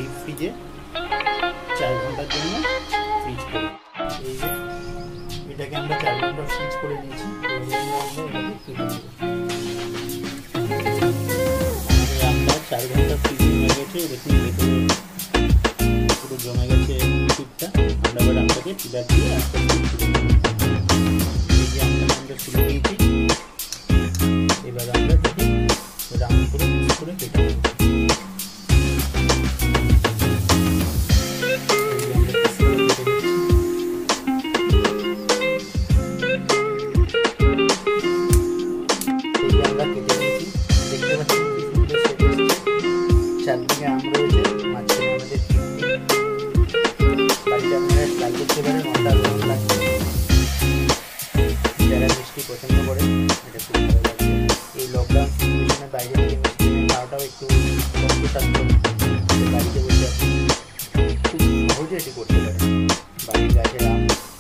Deep ফ্রিজে 4 ঘন্টার জন্য ফ্রিজ করি। এই যে এটাকে আমরা 4 ঘন্টা ফ্রিজ করে নিয়েছি। আমরা 4 ঘন্টা ফ্রিজে হয়ে গেছে, দেখুন ভেতরে পুরো জমে গেছে লিকুইডটা। আমরা এবার আমটাকে পিলার দিয়ে আস্তে আস্তে এই যে আমরা তুলে নিয়েছি। এবার আমরা এটাকে রাউন্ড করে পিস করে কেটে নেব। চারদিকে আম রয়েছে, মাঝখানে আমাদের বাড়িতে আপনারা ট্রাই করতে পারেন। অসাধারণ লাগবে, যারা মিষ্টি পছন্দ করে এটা খুব ভালো লাগবে। এই লকডাউন সিচুয়েশনে বাইরে থেকে মিষ্টি কিনে খাওয়াটাও একটু কষ্টসাধ্য, বাড়িতে বসে আপনি খুব সহজে এটি করতে পারেন। বাড়ির গাছের আম